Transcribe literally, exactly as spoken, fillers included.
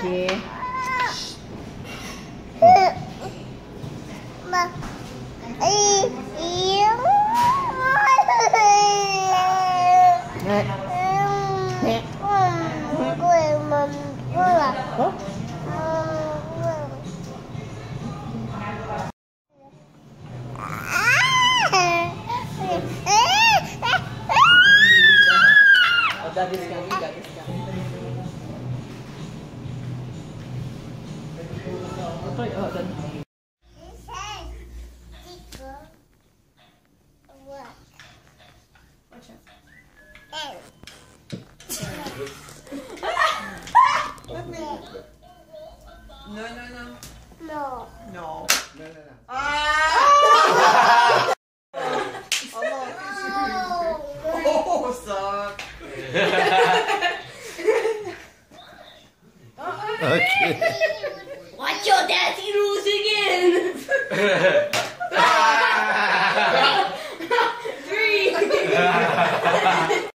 Okay. Gadis kami, gadis kami. Ito, oh, dan. No, no, no. No. No. No, no, no. Ah! Oh, suck. Okay. watch your daddy rules again.